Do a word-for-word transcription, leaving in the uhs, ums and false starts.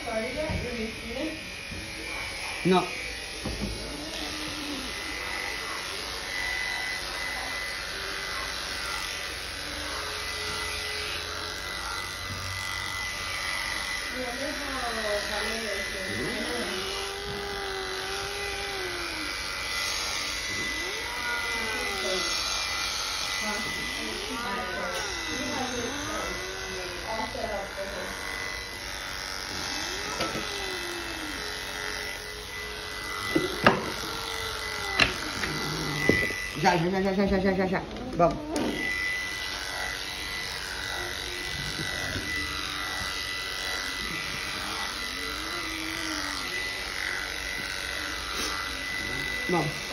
started yet? You're mixing it? No. I wonder how Carmen is. All set up for her. Já, já, já, já, já, já, já, já. Vamos. Vamos.